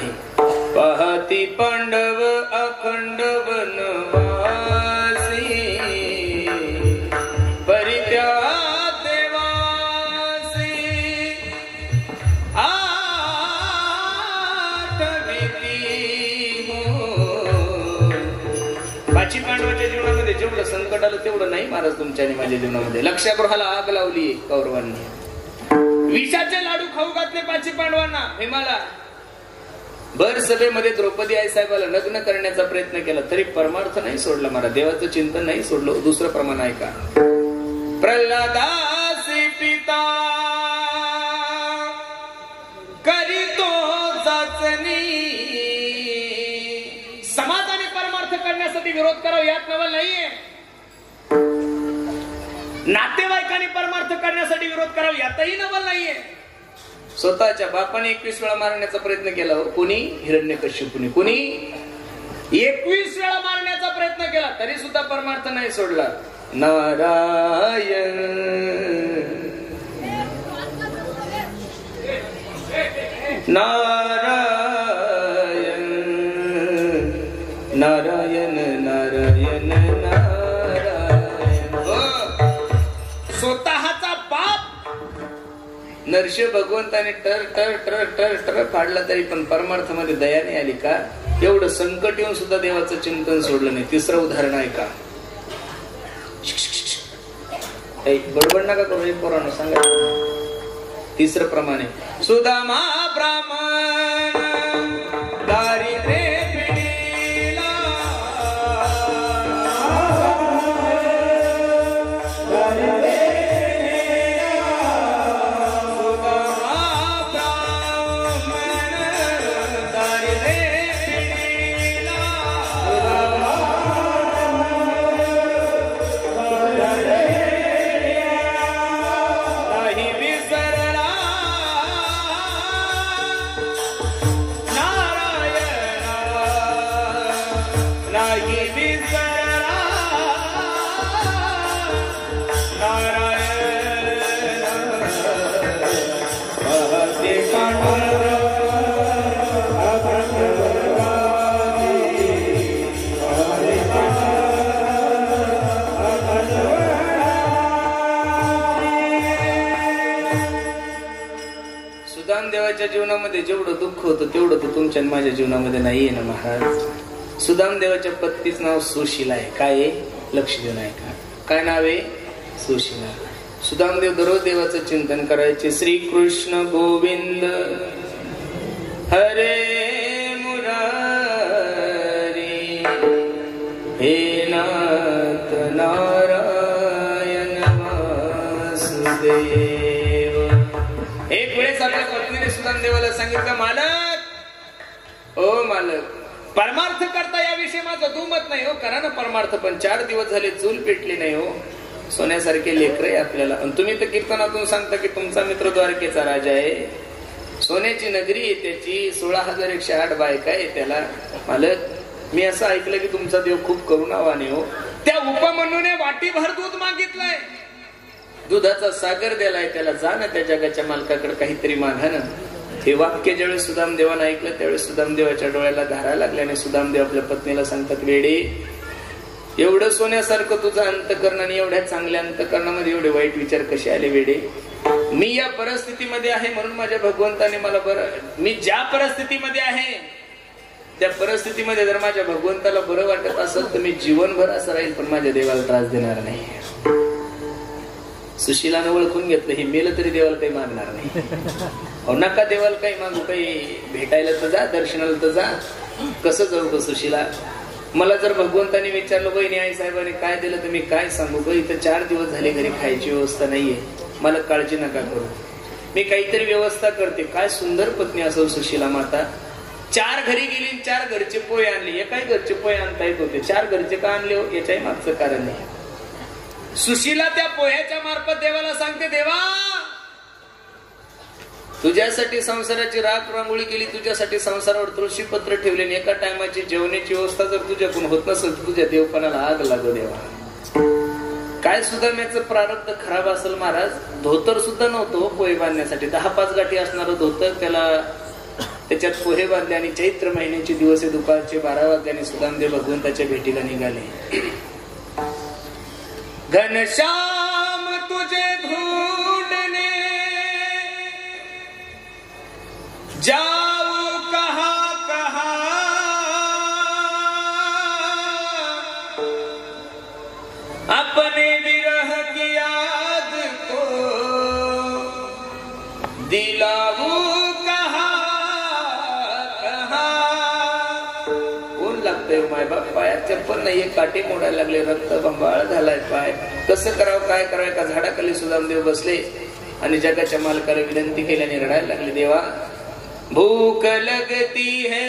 आहे. पाहती पांडव अखंड वनवासी परित्याग देवासी आठविती हो. पाची पांडवाच्या जीवनामध्ये जेवढं संकट आलं तेवढं नाही महाराज तुमच्या आणि माझ्या जीवनामध्ये. लक्षागृहाला आग लावली कौरवांनी, विषाचे लाडू खाऊ घातले पाची पांडवांना भीमाला. भर सभेमध्ये द्रौपदी आई साहेबाला लग्न करण्याचा प्रयत्न केला तरी परमार्थ नाही सोडला महाराज, देवाचं चिंतन नाही सोडलं. दुसरं प्रमाण आहे का, प्रल्हादासी पिता करीतो चाचणी. समाजाने परमार्थ करण्यासाठी विरोध करावा यात नवल नाहीये, नातेवाईकांनी परमार्थ करण्यासाठी विरोध करावा यातही नवल नाहीये. स्वतःच्या बापाने 21 वेळा मारण्याचा प्रयत्न केला. कोणी, हिरण्यकश्यपूने. कोणी 21 वेळा मारण्याचा प्रयत्न केला तरी सुद्धा परमार्थ नाही सोडला. नारायण नारायण नारायण नारायण नारायण. स्वतःचा बाप नरश भगवंताने टर टर टर टर टर फाडला तरी पण परमार्थामध्ये दया नाही आली का. एवढं संकट येऊन सुद्धा देवाचं चिंतन सोडलं नाही. तिसरं उदाहरण आहे का, बडबड नका करू पोरांनो सांगा. तिसरं प्रमाणे सुदामा ब्राह्मण दारिद्र्य जीवनामध्ये जेवढं दुःख होतं तेवढं तर तुमच्या माझ्या जीवनामध्ये नाहीये ना महाराज. सुदाम देवाच्या पत्नीच नाव सुशीला आहे. काय आहे, लक्ष देऊ नाही का, काय नाव आहे, सुशीला. सुदामदेव दररोज देवाचं चिंतन करायचे. श्री कृष्ण गोविंद हरे मुरारी हे नाथ नारायण वासुदेव. एक वेळेस आपल्या पत्नीने सुदामदेवाला सांगितलं, मालक ओ मालक, परमार्थ करता याविषयी माझं दुमत नाही हो, करा ना परमार्थ, पण 4 दिवस झाले चूल पेटली नाही हो. सोन्यासारखे लेकर आहे आपल्याला. आणि तुम्ही तर कीर्तनातून सांगता की तुमचा मित्र द्वारकेचा राजा आहे, सोन्याची नगरी आहे त्याची, 16,108 बायका आहे त्याला. मालक मी असं ऐकलं की तुमचा देव खूप करुणावान आहे हो. त्या उपमन्यूने वाटीभर दूध मागितलंय, दुधाचा सागर दिलाय त्याला, जा ना त्या जगाच्या मालकाकडे काहीतरी मागा ना. हे वाक्य ज्यावेळेस सुदामदेवानं ऐकलं त्यावेळेस सुदामदेवाच्या डोळ्याला धारा लागल्याने सुदामदेव आपल्या पत्नीला सांगतात, वेडे एवढं सोन्यासारखं तुझं अंतकरण आणि एवढ्या चांगल्या अंतकरणामध्ये एवढे वाईट विचार कसे आले वेडे. मी या परिस्थितीमध्ये आहे म्हणून माझ्या भगवंताने मला बरं, मी ज्या परिस्थितीमध्ये आहे त्या परिस्थितीमध्ये जर माझ्या भगवंताला बरं वाटत असेल तर मी जीवनभर असं राहील, पण माझ्या देवाला त्रास देणार नाही. सुशीलानं ओळखून घेतलं, हे मेलं तरी देवाला काही मागणार नाही. अहो नका देवाला काही मागू, काही भेटायला तर जा, दर्शनाला तर जा. कसं जाऊ ग सुशीला, मला जर भगवंताने विचारलं बहिणी आई साहेबांनी काय दिलं तर मी काय सांगू ग, इथं 4 दिवस झाले घरी खायची व्यवस्था नाहीये, मला काळजी नका करू, मी काहीतरी व्यवस्था करते. काय सुंदर पत्नी असो सुशीला माता. 4 घरी गेली, 4 घरचे पोहे आणले. एकाही घरचे पोहे आणता येत होते, 4 घरचे का आणले हो, याच्याही मागचं कारण नाही. सुशीला त्या पोह्याच्या मार्फत देवाला सांगते, देवा तुझ्यासाठी संसाराची राख रांगोळी केली, तुझ्यासाठी संसारावर तुळशी पत्र ठेवले, एका टायमाची जेवणाची व्यवस्था जर तुझ्याकडून होत नसेल तर तुझ्या देवपणाला आग लागो देवा. काय सुदाम्याचं प्रारब्ध खराब असेल महाराज. धोतर सुद्धा नव्हतं पोहे बांधण्यासाठी, 10-5 गाठी असणारं धोतर त्याला त्याच्यात पोहे बांधले आणि चैत्र महिन्याचे दिवस दुपारचे 12 वाजल्याने सुदामदेव भगवंताच्या भेटीला निघाले. घनश्याम तुझे ढूंढने जाऊ कहा कहा, अपने विरह की याद को दिलाऊ कहा कहा. कोण लागतंय माय बाप, पायात चप्पल नाहीये, काटे मोडायला लागले, रक्त बंबाळ झालाय पाय, कसं करावं काय करावं. का झाडाखाली सुदामदेव बसले आणि जगाच्या मालकाला विनंती केली आणि रडायला लागले. देवा भूक लगती है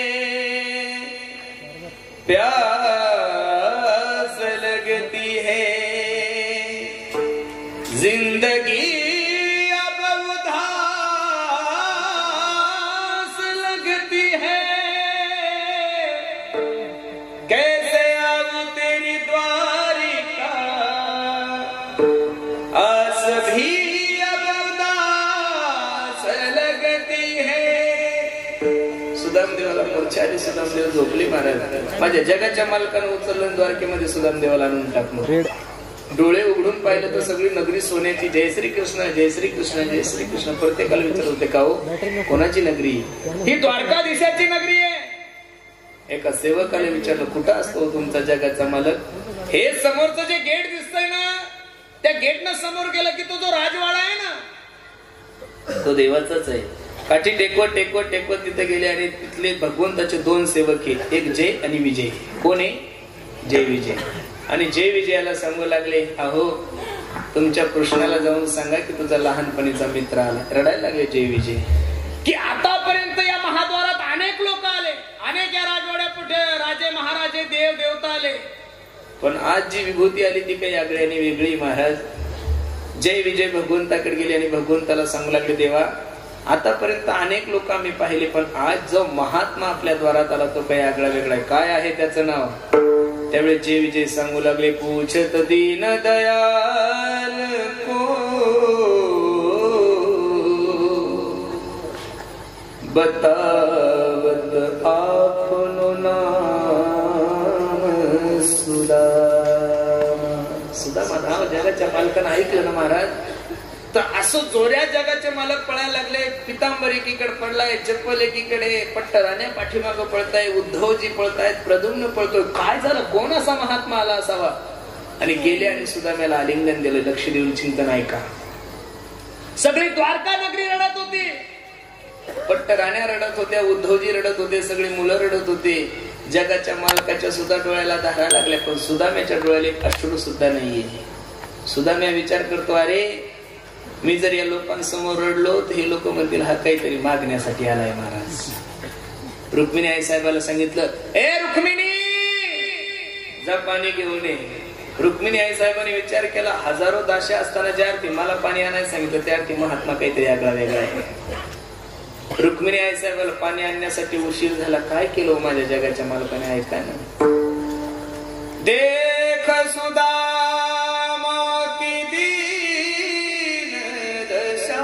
प्यास लगती है, जिंदगी अब उदास लगती है, कैसे आऊं तेरी द्वारिका, आस भी अब उदास लगती है. सुदामदेवाला मूर्छा आली. सुदामदेव झोपली महाराज. माझ्या जगाच्या मालकानं उचललं द्वारकेमध्ये सुदामदेवाला आणून टाकलं. डोळे उघडून पाहिलं तर सगळी नगरी सोन्याची. जय श्री कृष्ण जय श्री कृष्ण जय श्री कृष्ण. प्रत्येकाला विचारत होते का हो कोणाची नगरी ही? द्वारकाधीशाची नगरी आहे. एका सेवकाला विचारलं कुठं असतो तुमचा जगाचा मालक? हे समोरचं जे गेट दिसतंय ना, त्या गेटनं समोर गेला की तो जो राजवाडा आहे ना, तो देवाचाच आहे. काठी टेकवत टेकवत टेकवत तिथे गेले आणि तिथले भगवंताचे 2 सेवक आहेत, एक जय आणि विजय. कोण आहे? जय विजय. आणि जय विजयाला सांगू लागले, अहो तुमच्या कृष्णाला जाऊन सांगा की तुझा लहानपणीचा मित्र आला. रडायला लागले जय विजय की आतापर्यंत या महाद्वारात अनेक लोक आले, अनेक या राजवाड्या पुढे राजे महाराजे देव देवता आले, पण आज जी विभूती आली ती काही आगळी आणि वेगळी. महाराज जय विजय भगवंताकडे गेले आणि भगवंताला सांगू लागले, देवा आतापर्यंत अनेक लोक आम्ही पाहिले, पण आज जो महात्मा आपल्या द्वारात आला तो काही आगळा वेगळा. काय आहे त्याचं नाव? त्यावेळी जय विजय सांगू लागले, पूछत दीन दयाल को बतावत आपनो नाम सुदामा. सुदामा नाव जगाच्या मालकानं ऐकलं ना महाराज, तर असं जोऱ्या जगाचे मालक पळायला लागले. पितांबर एकीकडे पडलाय, चप्पल एकीकडे, पट्टराण्या पाठीमागं पळताय, उद्धवजी पळतायत, प्रद्युम्न पळतोय. काय झालं? कोण असा महात्मा आला असावा? आणि गेले आणि सुदाम्याला आलिंगन दिलं. लक्ष देऊन चिंतन ऐका. सगळी द्वारका नगरी रडत होती, पट्टराण्या रडत होत्या, उद्धवजी रडत होते, सगळी मुलं रडत होते. जगाच्या मालकाच्या सुद्धा डोळ्याला धारा लागल्या, पण सुदाम्याच्या डोळ्याला एक अश्रू सुद्धा नाहीये. सुदाम्या विचार करतो, अरे मी जर या लोकांसमोर रडलो तर हे लोक म्हणतील हा काहीतरी मागण्यासाठी आलाय. महाराज रुक्मिणी आई साहेबाला सांगितलं, ए रुक्मिणी जा पाणी घेऊन ये. रुक्मिणी आई साहेबांनी विचार केला, हजारो दाशा असताना ज्या अर्थी मला पाणी आणायला सांगितलं त्या अर्थी महात्मा काहीतरी आगळा वेगळा आहे. रुक्मिणी आई साहेबाला पाणी आणण्यासाठी उशीर झाला. काय केलं माझ्या जगाच्या मालकाने? ऐका ना. देख सुदामा की दीन दशा,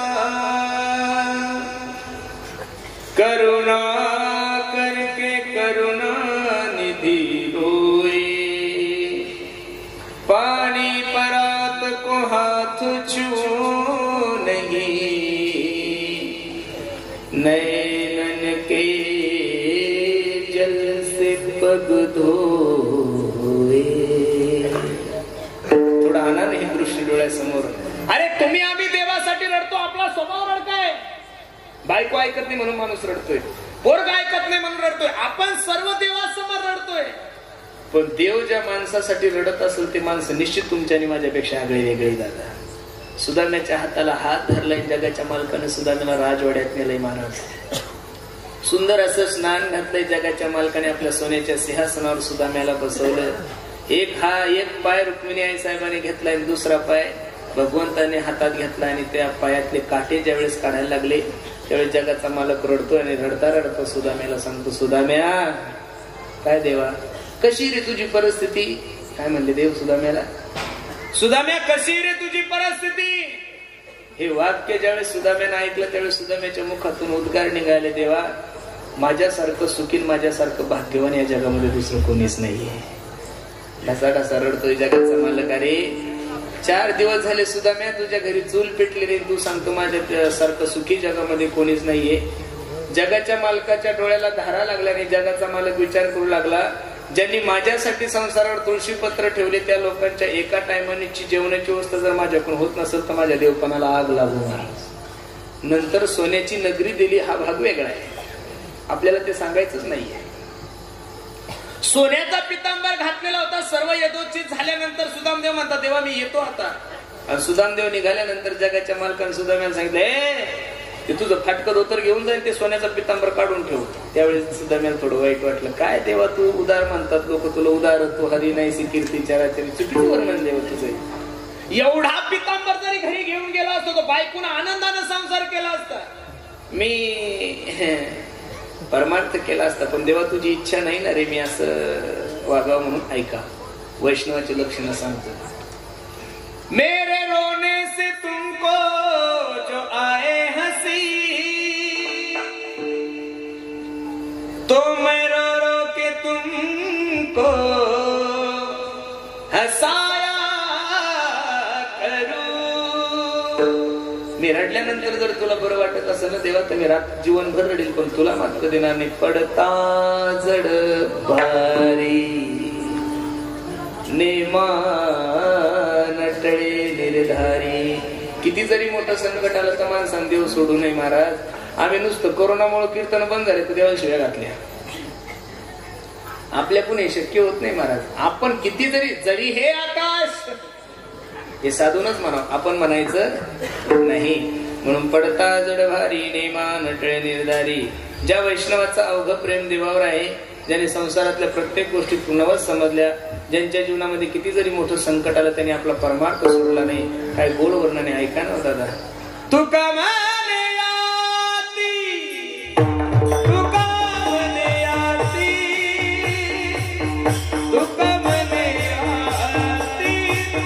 करुणा करके करुणा निधि रोए, पानी परात को हाथ छू नहीं, नैनन के जल से पग धोए. थोडा आणा नाही दृष्टी डोळ्यासमोर. अरे तुम्ही आम्ही देवासाठी रडतो, आपला स्वभाव रडकाय. बायको ऐकत नाही म्हणून माणूस रडतोय, पोरगा ऐकत नाही म्हणून रडतोय, आपण सर्व देवासमोर रडतोय. पण देव ज्या माणसासाठी रडत असेल ते माणसं निश्चित तुमच्या आणि माझ्यापेक्षा आगळे वेगळे जातात. सुदाम्याच्या हाताला हात धरलाय जगाच्या मालकाने, सुदाम्याला राजवाड्यात नेलंय. महाराज सुंदर असं स्नान घातलंय जगाच्या मालकाने, आपल्या सोन्याच्या सिंहासनावर सुदाम्याला बसवलं. एक पाय रुक्मिणी आई साहेबांनी घेतलाय, दुसरा पाय भगवंताने हातात घेतला आणि त्या पायातले काटे ज्यावेळेस काढायला लागले त्यावेळेस जगाचा मालक रडतोय आणि रडता रडता सुदाम्याला सांगतो, सुदाम्या काय देवा कशी रे तुझी परिस्थिती? काय म्हणले देव सुदाम्याला? सुदाम्या कशी रे तुझी परिस्थिती? हे वाक्य ज्यावेळेस सुदाम्यानं ऐकलं त्यावेळेस सुदाम्याच्या मुखातून उद्गार निघाले, देवा माझ्यासारखं सुखीन माझ्यासारखं भाग्यवान या जगामध्ये दुसरं कोणीच नाहीये. ढसा रडतोय जगाचा मालक. अरे 4 दिवस झाले सुदाम्या तुझ्या घरी चूल पेटली रे, तू सांगतो माझ्या सारखं सुखी जगामध्ये कोणीच नाहीये. जगाच्या मालकाच्या डोळ्याला धारा लागला नाही. जगाचा मालक विचार करू लागला, ज्यांनी माझ्यासाठी संसारावर तुळशी पत्र ठेवले त्या लोकांच्या एका टायमाची जेवणाची व्यवस्था जर माझ्याकडून होत नसेल तर माझ्या देवपणाला आग लागणार. नंतर सोन्याची नगरी दिली हा भाग वेगळा आहे, आपल्याला ते सांगायचंच नाहीये. सोन्याचा पितांबर घातलेला होता. सर्व यथोचित झाल्यानंतर सुदामदेव म्हणतात, देवा मी येतो आता. सुदामदेव निघाल्यानंतर जगाच्या मालकाने सुदाम्याला सांगितलं, ते तुझं फाटकं धोतर घेऊन जाईल, ते सोन्याचा पितांबर काढून ठेव. त्यावेळेस सुदाम्याला थोडं वाईट वाटलं. काय देवा तू उदार म्हणतात लोक तुला, उदार तू हरी नाही कीर्ती चराचरी, चुकीचं वर्णन देव तुझं. एवढा पितांबर जरी घरी घेऊन गेला असतो तर बायकोनं आनंदानं संसार केला असता, मी परमार्थ केला असता. पण देवा तुझी इच्छा नाही ना रे मी असं वागावं म्हणून. ऐका वैष्णवाचे लक्षणं सांगतो. मेरे रोने से तुमको जो आए हंसी, तो मैं रो रो के तुमको हसाया करूं. मी रडल्यानंतर जर तुला बरं वाटत असेल ना देवा तर मी जीवनभर रडेल, पण तुला मात्र देणार नाही. पडता जड भारी नेमा नटळे निर्धारी. किती जरी मोठं संकट आलं तर माणसाने देव सोडू नये महाराज. आम्ही नुसतं कोरोनामुळे कीर्तन बंद झाले तर देवाला शिव्या घातल्या. आपल्याकडून हे शक्य होत नाही महाराज. आपण किती जरी हे आकाश हे साधूनच म्हणावं, आपण म्हणायचं नाही. म्हणून पडता जड भारी नेमा नटळे निर्धारी. ज्या वैष्णवाचा अवघ प्रेम देवावर आहे, ज्याने संसारातल्या प्रत्येक गोष्टी पूर्णवत समजल्या, ज्यांच्या जीवनामध्ये किती जरी मोठं संकट आलं त्यांनी आपला परमार्थ सोडला नाही. काय गोड वर्णने ऐका ना दादा. तुका माने याती, तुका माने याती, तुका माने याती,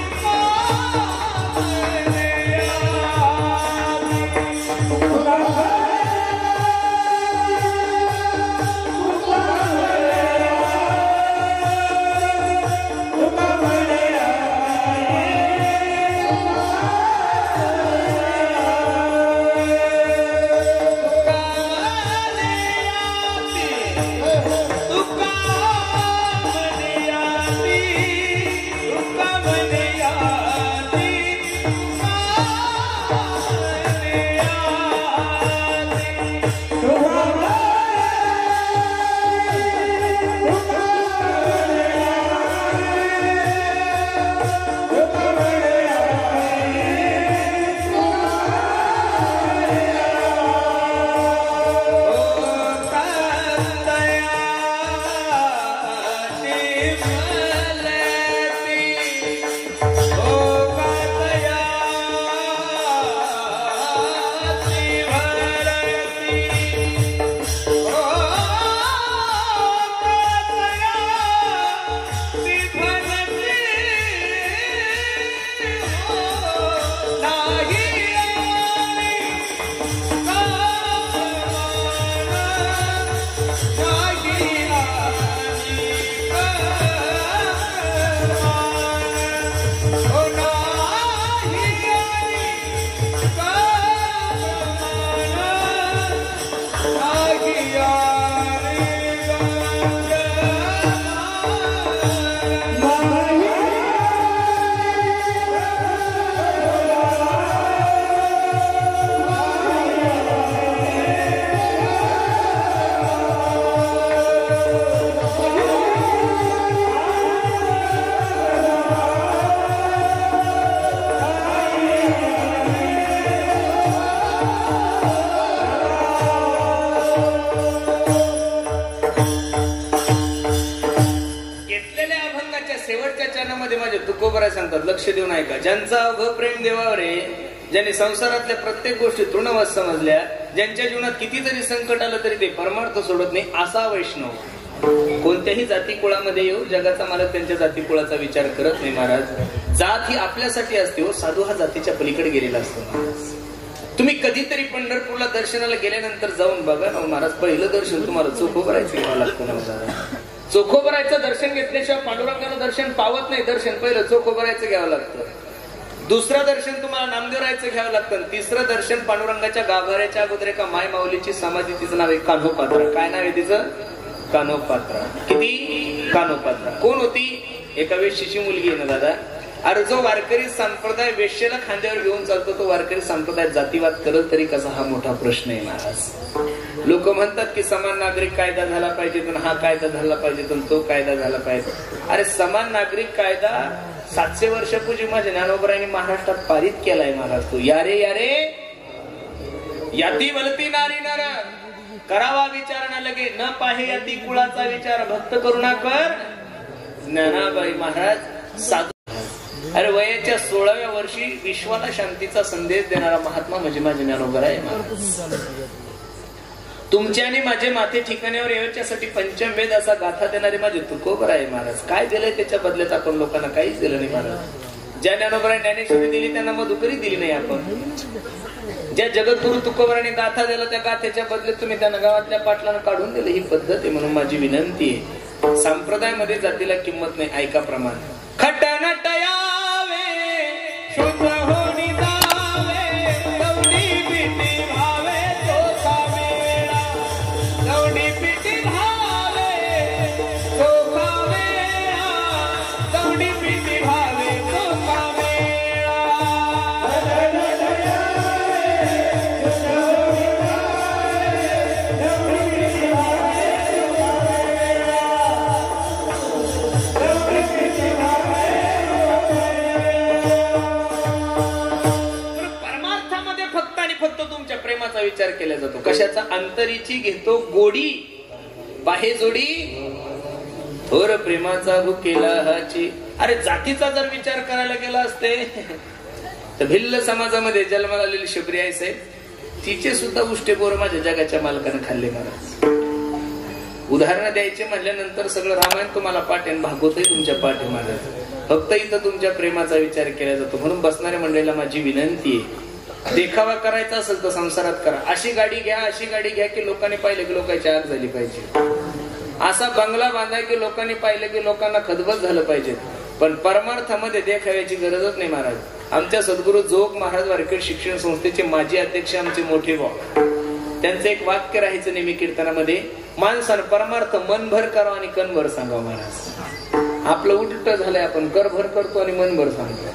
सांगतात लक्ष देऊन ऐका. ज्यांचा अवघ प्रेम देवावर आहे, ज्यांनी संसारातल्या प्रत्येक गोष्टी तृणवत समजल्या, ज्यांच्या जीवनात किती जरी संकट आलं तरी ते परमार्थ सोडत नाही, असा वैष्णव कोणत्याही जाती कुळामध्ये येऊ, जगाचा मालक त्यांच्या जाती कुळाचा विचार करत नाही महाराज. जात ही आपल्यासाठी असते हो, साधू हा जातीच्या पलीकडे गेलेला असतो महाराज. तुम्ही कधीतरी पंढरपूरला दर्शनाला गेल्यानंतर जाऊन बघा ना महाराज, पहिलं दर्शन तुम्हाला चोखोबरायचं घ्यावं लागतं ना. चोखोबरायचं दर्शन घेतल्याशिवाय पांडुरंगाचं दर्शन पावत नाही. दर्शन पहिलं चोखोबरायचं घ्यावं लागतं, दुसरं दर्शन तुम्हाला नामदेवरायचं घ्यावं लागतं, तिसरं दर्शन पांडुरंगाच्या गाभाऱ्याच्या अगोदर एका माय माऊलीची समाधी, तिचं नाव आहे कान्होपात्रा. काय नाव आहे तिचं? कान्होपात्रा. किती? कान्होपात्रा. कोण होती? एका वेश्येची मुलगी आहे ना दादा. अरे जो वारकरी संप्रदाय वेश्येला खांद्यावर घेऊन चालतो, तो वारकरी संप्रदाय जातीवाद करत तरी कसा, हा मोठा प्रश्न आहे महाराज. लोक म्हणतात की समान नागरिक कायदा झाला पाहिजे, पण हा कायदा झाला पाहिजे, पण तो कायदा झाला पाहिजे. अरे समान नागरिक कायदा 700 वर्षापूर्वी माझ्या ज्ञानोबरायांनी महाराष्ट्रात पारित केलाय महाराज. तो यारे यारे याती वलती नारी नर करावा विचार न लगे, न पाहे याती कुळाचा विचार, भक्त करुणा कर ज्ञानाबाई महाराज साधू. अरे वयाच्या 16व्या वर्षी विश्वाला शांतीचा संदेश देणारा महात्मा म्हणजे माझे ज्ञानोबा आहे महाराज. तुमचे आणि माझे माथे ठिकाण्यावर याच्यासाठी पंचमवेद असा गाथा देणारे माझे तुकोबर आहे महाराज. काय दिलंय त्याच्या बदल्यात आपण लोकांना? काहीच दिलं नाही महाराज. ज्या ज्ञानोबराने ज्ञानेश्वरी दिली त्यांना मधुकरी दिली नाही आपण. ज्या जगद्गुरु तुकोबराने गाथा दिला त्या गाथेच्या बदल्यात तुम्ही त्यांना गावातल्या पाटलांना काढून दिलं. ही पद्धत आहे. म्हणून माझी विनंती आहे, संप्रदायामध्ये जातीला किंमत नाही. ऐका प्रमाण. खटनट यावे शुद्ध होणी जावे, गौडी पिटी भावे तो कामेळा, गौडी पिटी भावे तो कामेळा, गौडी पिटी भावे तो कामेळा. प्रेमाचा विचार केला जातो. कशाचा? अंतरीची घेतो गोडी, बाहे जोडी थोर प्रेमाचा भुकेला हाची. अरे जातीचा जर विचार करायला गेला असते तर भिल्ल समाजामध्ये जन्माला आलेली शबरी आई साहेब, तिचे सुद्धा उष्टे बोर माझ्या जगाच्या मालकाने खाल्ले महाराज. उदाहरण द्यायचे म्हटल्यानंतर सगळं रामायण तुम्हाला पाठ आहे, भागवतही तुमच्या पाठ आहे महाराज. फक्त इथं तुमच्या प्रेमाचा विचार केला जातो. म्हणून बसणाऱ्या मंडळीला माझी विनंती आहे, देखावा करायचा असेल तर संसारात करा. अशी गाडी घ्या, अशी गाडी घ्या की लोकांनी पाहिलं की लोकांची आग झाली पाहिजे. असा बंगला बांधाय की लोकांनी पाहिलं की लोकांना खदबद झालं पाहिजे. पण परमार्थामध्ये देखाव्याची गरजच नाही महाराज. आमच्या सद्गुरु जोग महाराज वारकरी शिक्षण संस्थेचे माजी अध्यक्ष, आमचे मोठे भाऊ, त्यांचं एक वाक्य राहायचं नेहमी कीर्तनामध्ये, माणसानं परमार्थ मनभर करावं आणि कणभर सांगावं महाराज. आपलं उलट झालंय, आपण करभर करतो आणि मनभर सांगतो.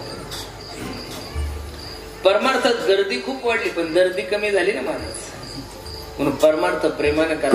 परमार्थात गर्दी खूप वाढली पण दर्दी कमी झाली ना महाराज. म्हणून परमार्थ प्रेमाने करा.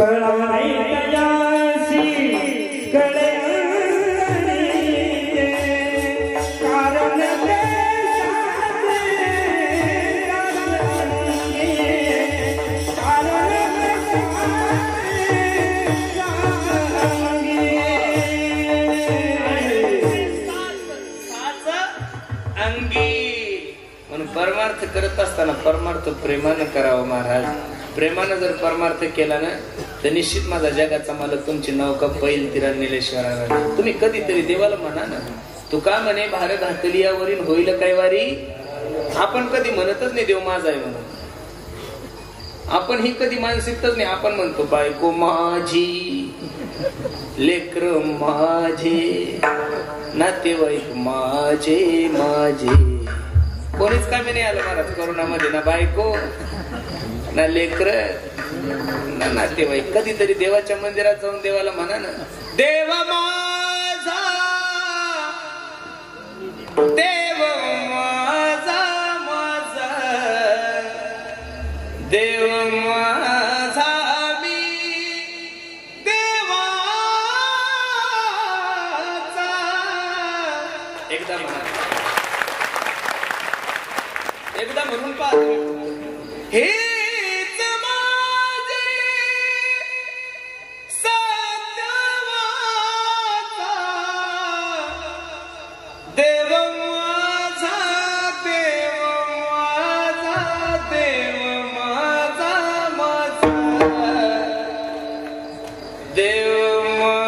परमार्थ करत असताना परमार्थ प्रेमानं करावं महाराज. प्रेमानं जर परमार्थ केला ना तर निश्चित माझा जगाचा मालक तुमची नौका पैल तीरा निलेश्वराला. तुम्ही कधीतरी देवाला म्हणा ना, तू का म्हणे भार घातली यावरील होईल काय वारी. आपण कधी म्हणतच नाही देव माझा आहे म्हणून. आपण ही कधी मानसिकताच नाही. आपण म्हणतो बायको माझी, लेकर माझे, नातेवाईक माझे माझे. कोणीच कामी नाही आलं महाराज करोनामध्ये, ना बायको ना लेकर ना नातेवाईक. कधीतरी देवाच्या मंदिरात जाऊन देवाला म्हणा ना, देव माझा, देव माझा माझा, देव माझा मी देवाचा. एकदा म्हणा, एकदा म्हणून पाहतो. हेच माझे सत्यवाचा, देव माझा, देव माझा, देव माझा माझा, देव माझा.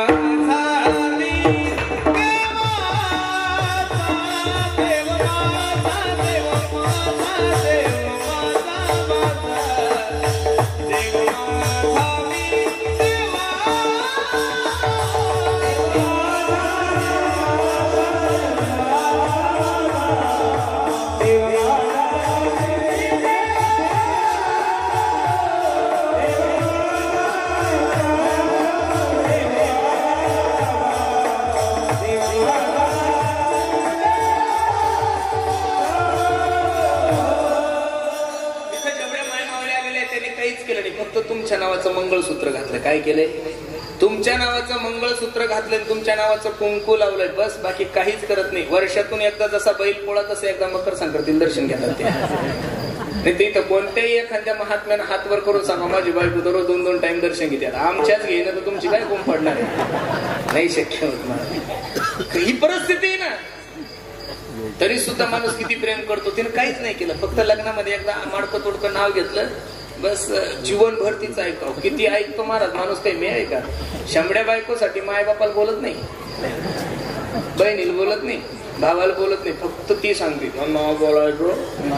मंगळसूत्र घातलं. काय केलंय? तुमच्या नावाचं मंगळसूत्र घातलंय, तुमच्या नावाचं कुंकू लावलंय, बस बाकी काहीच करत नाही. वर्षातून एकदा जसा बैल पोळा तसं एकदा मकर संक्रांतीला दर्शन घेतात ते. नाही ते इथं कोणत्याही एखाद्या महात्म्यानं हात वर करून सांगा माझी बायको दररोज 2-2 टाइम दर्शन घेते. आमच्याच घेणं तर तुमची काय कोण पडणार आहे? नाही शक्य होत मला. ही परिस्थिती आहे ना. तरी सुद्धा माणूस किती प्रेम करतो. तिने काहीच नाही केलं, फक्त लग्नामध्ये एकदा माडकं तोडकं नाव घेतलं, बस जीवनभर तिचं ऐकावं. किती ऐकतो महाराज माणूस, काही मी आहे का? शंभड्या बायकोसाठी माय बापाला बोलत नाही, बहिणीला बोलत नाही, भावाला बोलत नाही, फक्त ती सांगते नाव बोलायचं.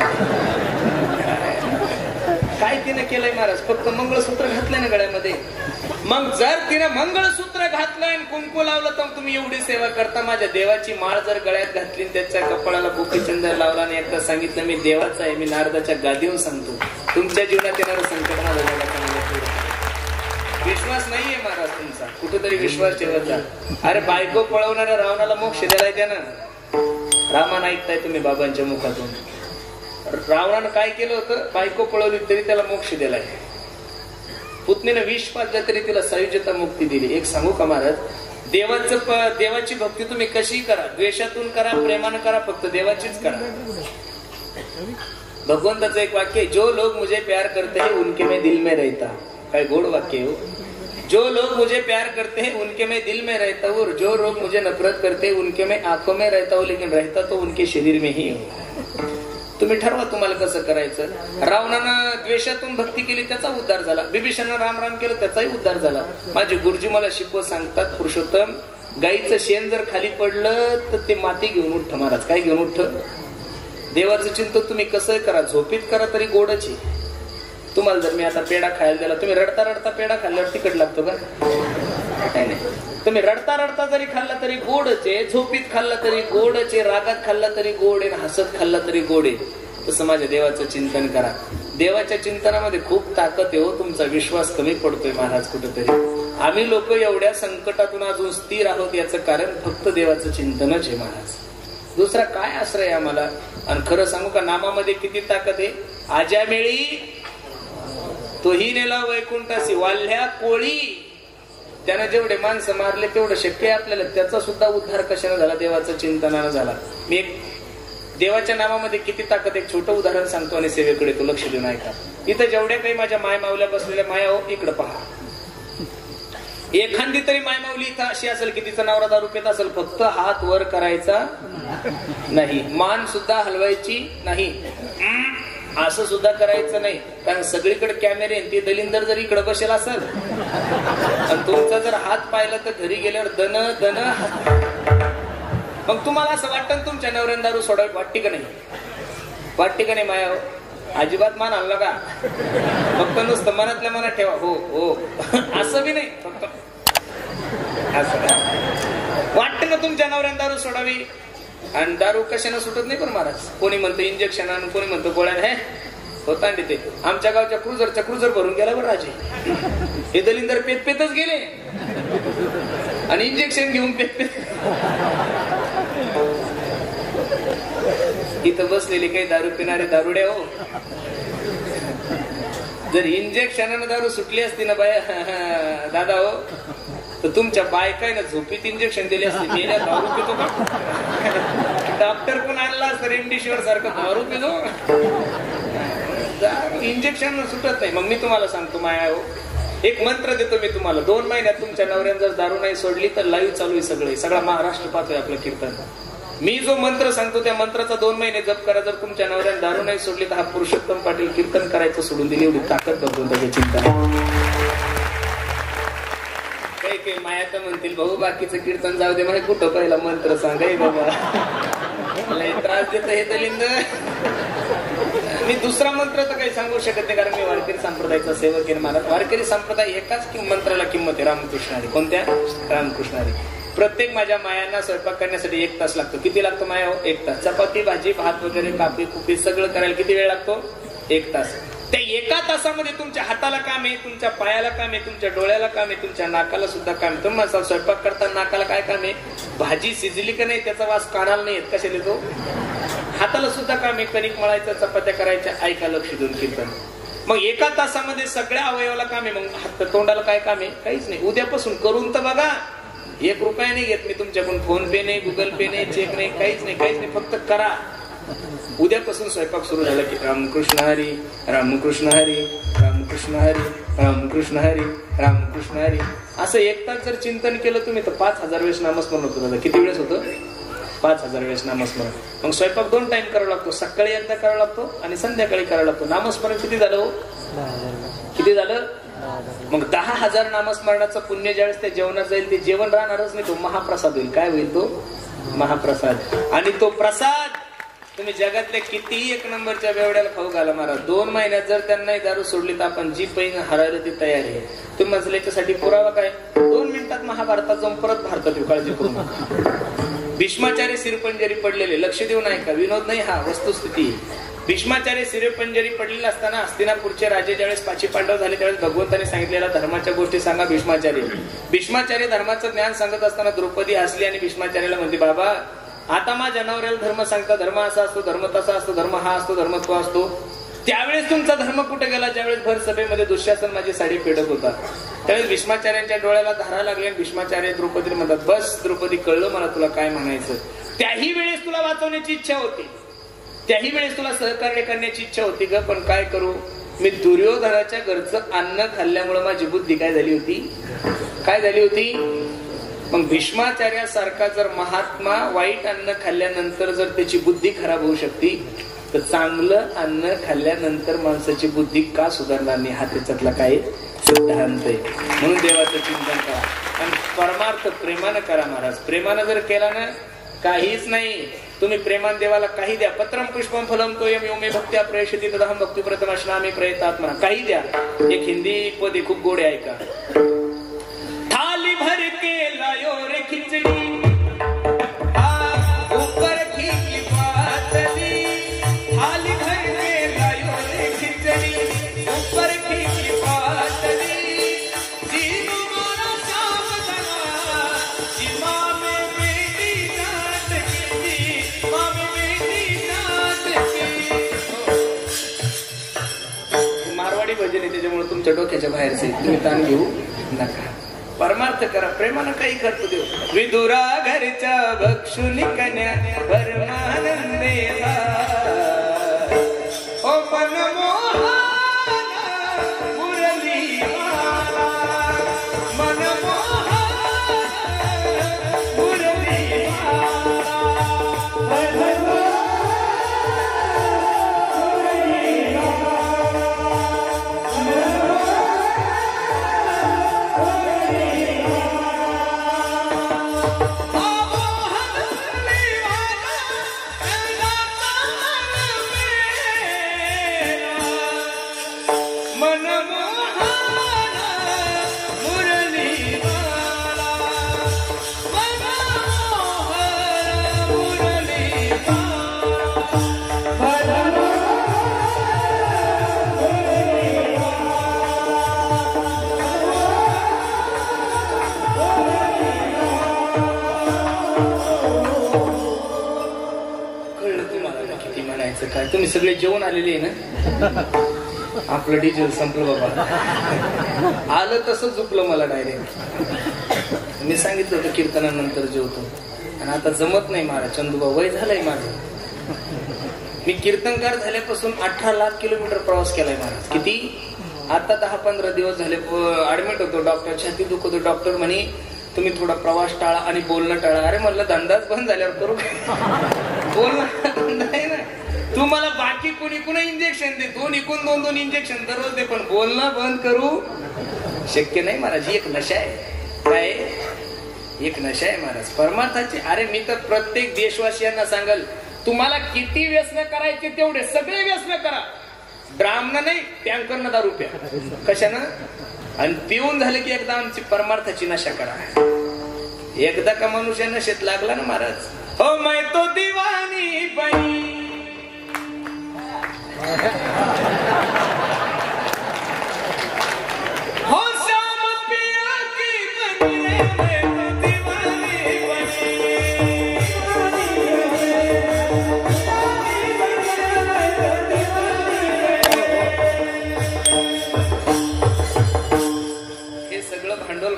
काय तिने केलंय महाराज? फक्त मंगळसूत्र घातलंय ना गळ्यामध्ये. मग जर तिने मंगळसूत्र घातलंय आणि कुंकू लावलं तर तुम्ही एवढी सेवा करता. माझ्या देवाची माळ जर गळ्यात घातली, त्याच्या कपाळाला बुकीचंदर लावला आणि एकदा सांगितलं मी देवाचा आहे, मी नारदाच्या गादीवर सांगतो, तुमच्या जीवनात येणारं संकट माझं विश्वास नाहीये महाराज तुमचा. कुठेतरी विश्वास ठेवायचा. अरे बायको पळवणाऱ्या रावणाला मोक्ष दिलाय त्यानं. रामानं ऐकताय तुम्ही बाबांच्या मुखातून. रावणानं काय केलं होतं? बायको पळवली तरी त्याला मोक्ष दिलाय. पुतणीनं विष पाजलं तरी तिला सायुज्यता मुक्ती दिली. एक सांगू का महाराज, देवाची भक्ती तुम्ही कशी करा, द्वेषातून करा, प्रेमानं करा, फक्त देवाचीच करा. भगवंताचं एक वाक्य आहे, जो लोग मुझे प्यार करते हैं उनके मैं दिल में रहता. काय गोड वाक्य हो. जो लोग मुझे प्यार करते हैं उनके मैं दिल में रहता हूँ, और जो लोग मुझे नफरत करते हैं उनके मैं आंखों में रहता हूँ, लेकिन रहता तो उनके शरीर में ही हूँ. तुम्ही ठरवा तुम्हाला कसं करायचं. रावणानं द्वेषातून भक्ती केली, त्याचा उद्धार झाला. बिभीषणानं राम राम केलं, त्याचाही उद्धार झाला. माझे गुरुजी मला शिकवत सांगतात, पुरुषोत्तम, गाईचं शेण जर खाली पडलं तर ते माती घेऊन उठतं महाराज. काय घेऊन उठतं? देवाचं चिंतन तुम्ही कसं करा, झोपीत करा तरी गोडच आहे. तुम्हाला जर मी आता पेढा खायला दिला, तुम्ही रडता रडता पेढा खाल्ल्यावर तिखट लागतो का? नाही. तुम्ही रडता रडता जरी खाल्ला तरी गोडच आहे, झोपीत खाल्ला तरी गोडच आहे, रागात खाल्ला तरी गोड आहे, हसत खाल्ला तरी गोड आहे. तसं माझ्या देवाचं चिंतन करा. देवाच्या चिंतनामध्ये खूप ताकद आहे हो. तुमचा विश्वास कमी पडतोय महाराज कुठेतरी. आम्ही लोक एवढ्या संकटातून अजून स्थिर आहोत, याचं कारण फक्त देवाचं चिंतनच आहे महाराज. दुसरा काय आश्रय आहे आम्हाला? आणि खरं सांगू का, नामामध्ये किती ताकद आहे. आज्या मेळी तोही नेला वैकुंठासी, वाल्ह्या कोळी, त्यानं जेवढे माणसं मारले तेवढं शक्य आहे आपल्याला. त्याचा सुद्धा उद्धार कशाने झाला? देवाचं चिंतनानं झाला. मी एक देवाच्या नामामध्ये किती ताकद, एक छोटं उदाहरण सांगतो आणि सेवेकडे तो लक्ष देऊन ऐका. इथं जेवढ्या काही माझ्या माय मावल्या बसलेल्या माया हो, इकडे पहा. एखादी तरी माय माऊली इथं अशी असेल की तिचा नवरा दारू पित असेल, फक्त हात वर करायचा नाही, मान सुद्धा हलवायची नाही, असं सुद्धा करायचं नाही. कारण सगळीकडे कॅमेरे, ती दलिंदर जर इकडे बसेल असेल आणि तुमचा जर हात पाहिला तर घरी गेल्यावर दन दन. मग तुम्हाला असं वाटतं तुमच्या नवऱ्यानं दारू सोडावी, वाटते का नाही? वाटते का नाही माया हो? अजिबात मान हल्ला का? फक्त नुसतं मनातल्या मनात ठेवा हो हो, असं बी नाही. फक्त असं वाटतं ना तुमच्या नवऱ्यानं दारू सोडावी. आणि दारू कशाने सुटत नाही पण महाराज. कोणी म्हणतं इंजेक्शन आणि कोणी म्हणतं गोळ्याने. हे होता ते आमच्या गावच्या क्रुझर भरून गेला बरं राजे. हे दलिंदर पेत पेतच गेले आणि इंजेक्शन घेऊन पेत पेत. इथं बसलेले काही दारू पिणारे दारुड्या हो, जर इंजेक्शनानं दारू सुटली असती ना बाय दादा हो, तर तुमच्या बायकायनं झोपीत इंजेक्शन दिले असते. मेल्या दारू पितो का? डॉक्टर पण आणला असतं रेमडेसिवीर सारखं, दारू पितो. इंजेक्शन सुटत नाही. मग मी तुम्हाला सांगतो माया हो, एक मंत्र देतो मी तुम्हाला. 2 महिन्यात तुमच्या नवऱ्यानं जर दारू नाही सोडली तर लाईव्ह चालू आहे सगळा महाराष्ट्र पाहतोय आपलं कीर्तन. मी जो मंत्र सांगतो त्या मंत्राचा 2 महिने जप करा. जर तुमच्या नवऱ्यानं दारू नाही सोडली तर हा पुरुषोत्तम पाटील कीर्तन करायचं सोडून दिली, एवढी ताकद बघून त्याची चिंता. काही माया तर म्हणतील भाऊ बाकीचं कीर्तन जाऊ दे, मला कुठं पहिला मंत्र सांगाय बाबा, मला त्रास देत हे दलिंद. मी दुसरा मंत्र तर काही सांगू शकत नाही, कारण मी वारकरी संप्रदायाचा सेवक आहे. मला वारकरी संप्रदाय एकाच मंत्राला किंमत आहे, रामकृष्णारी. कोणत्या? रामकृष्णारी. प्रत्येक माझ्या मायांना स्वयंपाक करण्यासाठी 1 तास लागतो. किती लागतो माया हो? 1 तास. चपाती भाजी भात वगैरे कापी कुपी सगळं करायला किती वेळ लागतो? 1 तास. त्या 1 तासामध्ये तुमच्या हाताला काम आहे, तुमच्या पायाला काम आहे, तुमच्या डोळ्याला काम आहे, तुमच्या नाकाला सुद्धा काम आहे. तुम्हाला स्वयंपाक करताना नाकाला काय काम आहे? भाजी शिजली का नाही त्याचा वास कानाला नाही येत, कशाला येतो? हाताला सुद्धा काम आहे, कणिक मळायचं, चपात्या करायच्या. ऐका लक्ष देऊन कीर्तन. मग एका तासामध्ये सगळ्या अवयवाला काम आहे. मग हात तोंडाला काय काम आहे? काहीच नाही. उद्यापासून करून तर बघा. 1 रुपया नाही घेत मी तुमच्याकडून. फोन पे नाही, गुगल पे नाही, चेक नाही, काहीच नाही, काहीच नाही. फक्त करा. उद्यापासून स्वयंपाक सुरू झाला की रामकृष्ण हरी, रामकृष्ण हरी, रामकृष्ण हरी, रामकृष्ण हरी, रामकृष्ण हरी, असं 1 तास जर चिंतन केलं तुम्ही तर 5000 वेळेस नामस्मरण होतं. दादा किती वेळेस होतं? 5000 वेळेस नामस्मरण. मग स्वयंपाक 2 टाइम करावा लागतो. सकाळी एकदा करावा लागतो आणि संध्याकाळी करावा लागतो. नामस्मरण किती झालं? किती झालं? मग 10,000 नामस्मरणाचं पुण्य ज्यावेळेस त्या जेवणात जाईल ते जेवण राहणारच नाही. तो महाप्रसाद होईल. काय होईल? तो महाप्रसाद. आणि तो प्रसाद तुम्ही जगातल्या कितीही 1 नंबरच्या बेवड्याला खाऊ घाला मारा. 2 महिन्यात जर त्यांना दारू सोडली तर आपण जी पैन हरायला ती तयार आहे. तुम्ही म्हटलं याच्यासाठी पुरावा काय? 2 मिनिटात महाभारतात जाऊन परत भारतात येऊ. काळजी करू नका. भीष्माचार्य सिरपंजरी पडलेले. लक्ष देऊ नाही का? विनोद नाही हा, वस्तुस्थिती. भीष्माचार्य सिरपंजरी पडलेला असताना हस्तिनापूरचे राजे ज्यावेळेस 5 पांडव झाले त्यावेळेस भगवंताने सांगितलेल्या धर्माच्या गोष्टी सांगा भीष्माचार्य. भीष्माचार्य धर्माचं ज्ञान सांगत असताना द्रौपदी हसली आणि भीष्माचार्याला म्हणते, बाबा आता माझ्या नवऱ्याला धर्म सांगता. धर्म असा असतो, धर्म तसा असतो, धर्म हा असतो, धर्म तो असतो. त्यावेळेस तुमचा धर्म कुठे गेला? ज्यावेळेस भर सभेमध्ये दुःशासन माझी साडी फेडत होता त्यावेळेस भीष्माचार्यांच्या डोळ्याला धारा लागली आणि भीष्माचार्य द्रौपदी म्हणतात, बस द्रौपदी, कळलं मला तुला काय म्हणायचं. त्याही वेळेस तुला वाचवण्याची इच्छा होती, त्याही वेळेस तुला सहकार्य करण्याची इच्छा होती ग, पण काय करू, मी दुर्योधनाच्या घरचं अन्न खाल्ल्यामुळे माझी बुद्धी काय झाली होती? काय झाली होती? मग भीष्माचार्यासारखा जर महात्मा वाईट अन्न खाल्ल्यानंतर जर त्याची बुद्धी खराब होऊ शकते तर चांगलं अन्न खाल्ल्यानंतर माणसाची बुद्धी का सुधारणार नाही? हा त्याच्यातला काय सिद्धांत आहे. म्हणून देवाचं चिंतन करा आणि परमार्थ प्रेमानं करा महाराज. प्रेमानं जर केला ना काहीच नाही. तुम्ही प्रेमान देवाला काही द्या. पत्रम पुष्पम फलम तोयम यो मे भक्त्या प्रयशती तदहम भक्ती प्रथमाश्नामी प्रयतात्मना. काही द्या. एक हिंदी पद आहे, खूप गोड आहे, ऐका. थाली भर के लायो रे खिचड़ी, ऊपर खींची पातली. थाली भर के लायो रे खिचड़ी, ऊपर खींची पातली. जीनु मारा सावधाना, जिमा में बेटी नाच की, माँ में बेटी नाच की. मारवाडी भजन आहे त्याच्यामुळे तुमच्या डोक्याच्या बाहेरचे, तुम्ही ताण घेऊ नका. परमार्थ करा, प्रेमानं काही करतो देव. विदुरा घरच्या भक्षुनी कन्या परमानंदे ओ मनमोहना मुरली माला, मनमोहना मुरली माला. काय तुम्ही सगळे जेवण आलेले आहे ना? आपलं डिझेल संपलं बाबा. आलं तसं झुकलं मला डायरेक्ट. मी सांगितलं होतं कीर्तनानंतर जेवतो आणि आता जमत नाही महाराज. चंदूबा वय झालंय माझं. मी कीर्तनकार झाल्यापासून 18 लाख किलोमीटर प्रवास केलाय महाराज. किती? आता 10-15 दिवस झाले ऍडमिट होतो. डॉक्टर छाती दुखतो. डॉक्टर म्हणे तुम्ही थोडा प्रवास टाळा आणि बोलणं टाळा. अरे म्हणलं धंदाच बंद झाल्यावर करू बोलणं नाही ना. तू मला बाकी कुणी इंजेक्शन दे, 2 इंजेक्शन दररोज दे, पण बोलणं बंद करू शक्य नाही महाराज. एक नशा आहे. काय? एक नशा आहे महाराज परमार्थाची. अरे मी तर प्रत्येक देशवासियांना सांगल, तुम्हाला किती व्यसन करायचे तेवढे सगळे व्यसन करा. ड्रामनं नाही, टँकरनं दारू प्या. कशानं? आणि पिऊन झालं की एकदा आमची परमार्थाची नशा करा. एकदा का मनुष्य नशेत लागला ना महाराज, हो मैं तो दीवानी बनी. हो श्याम पिया की बनी रे, मैं तो दीवानी बनी.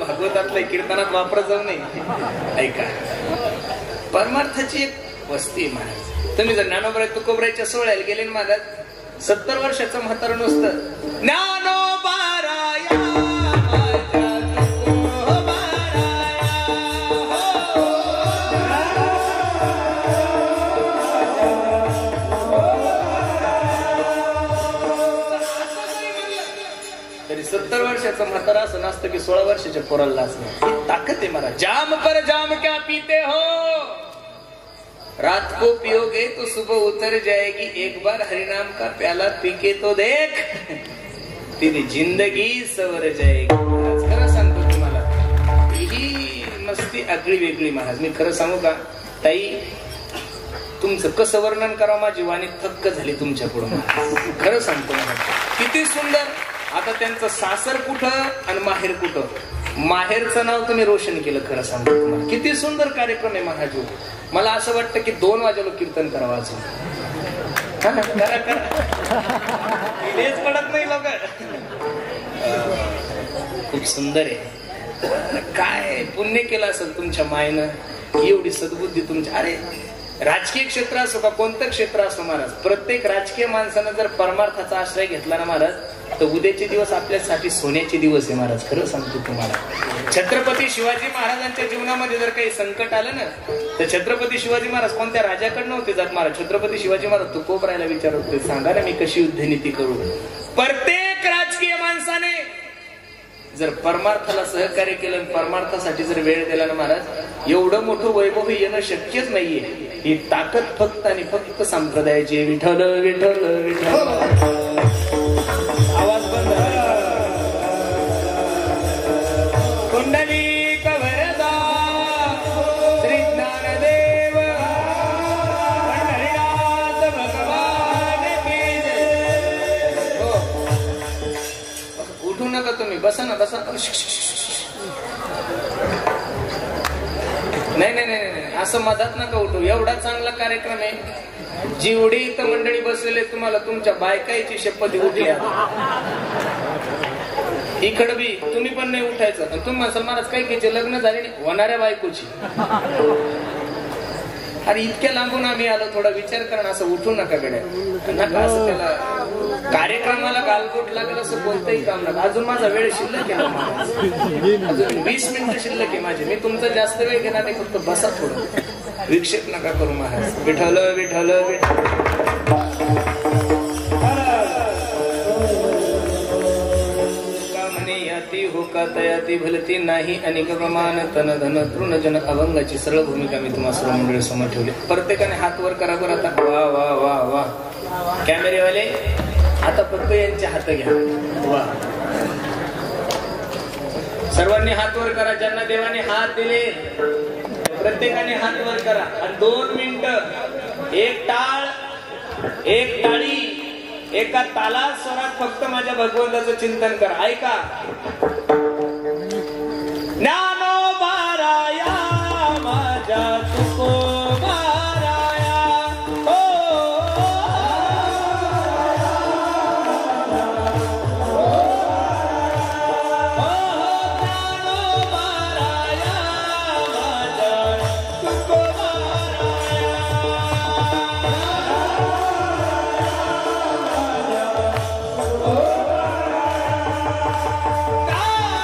भागवतातलं कीर्तनात वापरत जाऊ नये. ऐका, परमार्थाची एक वस्ती आहे महाराज. तुम्ही जर ज्ञानोबराय तुकोबरायच्या सोहळ्याला गेले ना महाराज, 70 वर्षाचं म्हातारं नुसतं ज्ञानोबाराया तरी 70 वर्षाचं म्हातारा असं नसतं की 16 वर्षाच्या पोराला असं. ही ताकद आहे महाराज. जाम पर जाम क्या पीते हो, रात को पियोगे तो सुबह उतर जाएगी, एक बार हरिनाम का प्याला पीके तो देख, तेरी जिंदगी सवर जाएगी. खरं सांगतो तुम्हाला, ही मस्ती आगळी वेगळी महाराज. मी खरं सांगू का ताई, तुमचं कसं वर्णन करावं, माझी वाणी थक्क झाली तुमच्या पुढे. खरं सांगतो महाराज, किती सुंदर. आता त्यांचं सासर कुठं आणि माहेर कुठं, माहेरचं नाव तुम्ही रोशन केलं. खरं सांगतो तुम्हाला, किती सुंदर कार्यक्रम आहे महाराज. मला असं वाटतं की 2 वाजेला कीर्तन करावं अजून. हेच पडत नाही लोक. खूप सुंदर आहे. काय पुण्य केलं असेल तुमच्या मायनं, एवढी सद्बुद्धी तुमच्या. अरे राजकीय क्षेत्र असो का कोणतं क्षेत्र असो महाराज, प्रत्येक राजकीय माणसानं जर परमार्थाचा आश्रय घेतला ना महाराज, तर उद्याचे दिवस आपल्यासाठी सोन्याचे दिवस आहे महाराज. खरं सांगतो तुम्हाला, छत्रपती शिवाजी महाराजांच्या जीवनामध्ये जर काही संकट आलं ना, तर छत्रपती शिवाजी महाराज कोणत्या राजाकडे नव्हते जात महाराज. छत्रपती शिवाजी महाराज तुकोबरायला विचारत होते, सांगा ना मी कशी युद्धनीती करू. प्रत्येक राजकीय माणसाने जर परमार्थाला सहकार्य केलं, परमार्थासाठी जर वेळ दिला ना महाराज, एवढं मोठं वैभव येणं शक्यच नाहीये. ही ताकद फक्त आणि फक्त संप्रदायाची. विठ्ठल विठ्ठल विठ्ठल. आवाज बंद. कुंडली कवरदा श्री ज्ञानदेव पंढरीनाथ भगवान की जय. हो, उठू नका तुम्ही, बसा ना, बसा. नाही नाही नाही, असं मधात नका उठू. एवढा चांगला कार्यक्रम आहे. जेवढी इथं मंडळी बसलेले, तुम्हाला तुमच्या बायकाईची शपथ उठल्या. इकडं बी तुम्ही पण नाही उठायचं. तुम्ही म्हणसाल महाराज काही काही लग्न झाले नाही, होणाऱ्या बायकोची. अरे इतक्या लांबून आम्ही आलो, थोडा विचार करा. असं उठू नका गड्या, नका असं. त्याला कार्यक्रमाला गालबोट लागेल असं कोणतंही काम नका. अजून माझा वेळ शिल्लक आहे, अजून 20 मिनिटं शिल्लक आहे माझे. मी तुमचा जास्त वेळ घेणार नाही, फक्त बसा थोडं, विक्षेप नका करू महाराज. विठ्ठल विठ्ठल विठ्ठल. होका तयाती भलती नाही अनेक प्रमाण तन धन तृण जन अभंगाची सरळ भूमिका मी तुम्हाला सर्व मंडळी समोर ठेवली. प्रत्येकाने हात वर करा बरं आता. वा वा वा वा. कॅमेरेवाले आता फक्त यांचे हात घ्या. वा, सर्वांनी हात वर करा. ज्यांना देवाने हात दिले प्रत्येकाने हात वर करा. आणि 2 मिनिटं एक टाळ, एक टाळी, एका ताला स्वरात फक्त माझ्या भगवंताचं चिंतन करा. ऐका. ज्ञानोबाराया माझ्या तुकोबाराया, हो ज्ञानोबाराया माझ्या तुकोबाराया. God!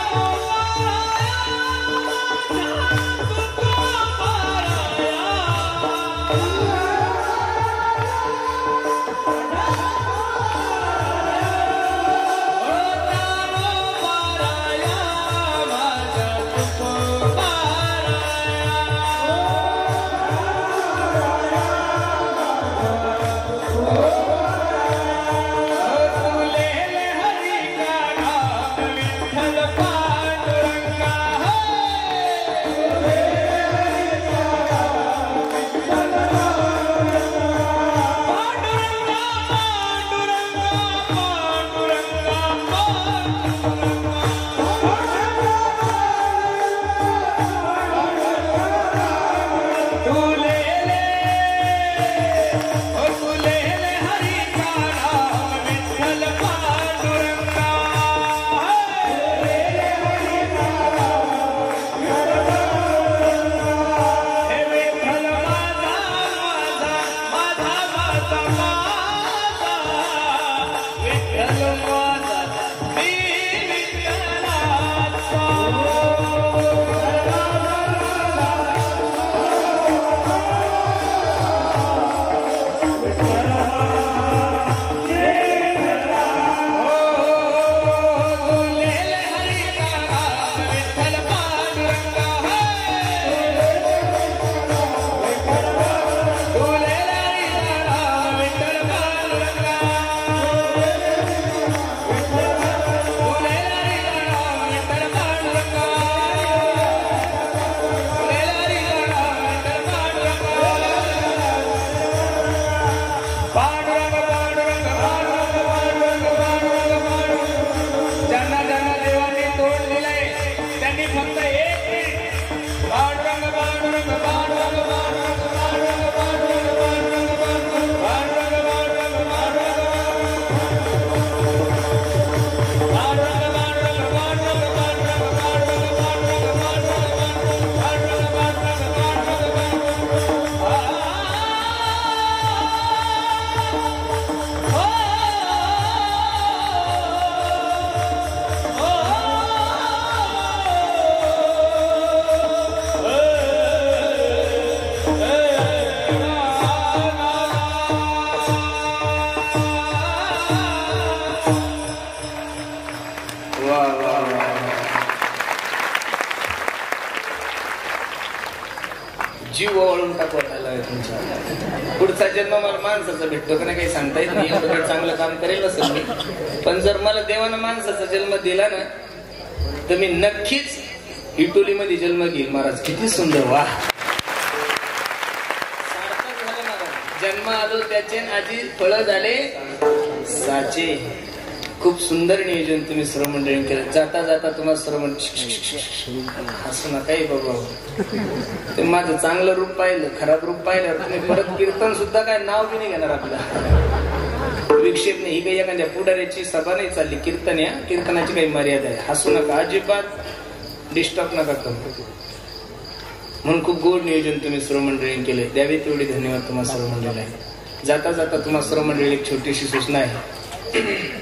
जीव ओळून टाकवायला तुमच्या पुढचा जन्म मला माणसाचा भेटतो का नाही काही सांगता येत नाही. एवढं चांगलं काम करेल नसेल मी, पण जर मला देवानं माणसाचा जन्म दिला ना तर मी नक्कीच इटोलीमध्ये जन्म घेईल. महाराज किती सुंदर, वा सार्थक झालं महाराज. जन्म आलो त्याचे आजी फळ झाले साचे. खूप सुंदर नियोजन तुम्ही सर्व मंडळी केलं. जाता जाता तुम्हाला सर्व असं नका बाबा, ते माझं चांगलं रूप पाहिलं खराब रूप पाहिलं तुम्ही परत कीर्तन सुद्धा काय नाव बी नाही घेणार आपला. विक्षेप नाही, ही काही एखाद्या पुढाऱ्याची सभा नाही चालली. कीर्तन या कीर्तनाची काही मर्यादा आहे. हसू नका, अजिबात डिस्टर्ब नका करू. म्हणून खूप गोड नियोजन तुम्ही सर्व मंडळी केले. द्यावे तेवढे धन्यवाद तुम्हाला सर्व मंडळी. जाता जाता तुम्हाला सर्व मंडळी एक छोटीशी सूचना आहे.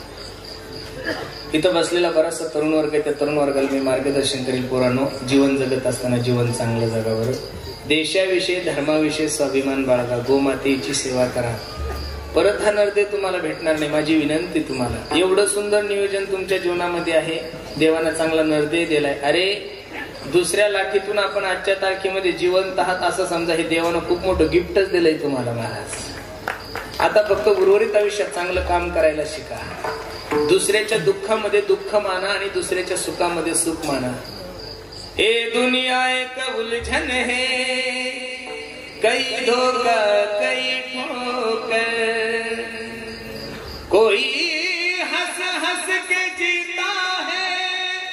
इथं बसलेला बराचसा तरुण वर्ग आहे. त्या तरुण वर्गाला मी मार्गदर्शन करेल. पोरांनो, जीवन जगत असताना जीवन चांगलं जगावर, देशाविषयी धर्माविषयी स्वाभिमान बाळगा, गोमातेची सेवा करा. परत हा नरदे तुम्हाला भेटणार नाही. माझी विनंती तुम्हाला, एवढं सुंदर नियोजन तुमच्या जीवनामध्ये आहे. देवानं चांगला नरदे दिलाय. अरे दुसऱ्या लाखीतून आपण आजच्या तारखेमध्ये जिवंत आहात असं समजा. हे देवानं खूप मोठं गिफ्टच दिलंय तुम्हाला महाराज. आता फक्त उर्वरित आयुष्यात चांगलं काम करायला शिका. दुसऱ्याच्या दुःखामध्ये दुःख माना आणि दुसऱ्याच्या सुखामध्ये सुख माना. ए दुनिया एक उलझन है, कई धोखा कई ठोकर, कोई हंस हंस के जीता है,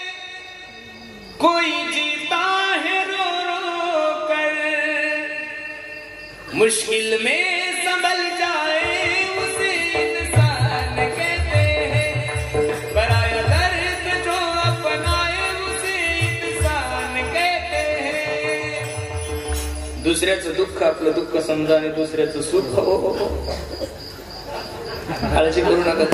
कोई जीता है रो रो कर, मुश्किल में संभल जाए उसे इंसान कहते हैं, पराया दर्द जो अपनाए उसे इंसान कहते हैं. दुसऱ्याचं दुःख आपलं दुःख समजा आणि दुसऱ्याचं सुख हो. काळजी करू नका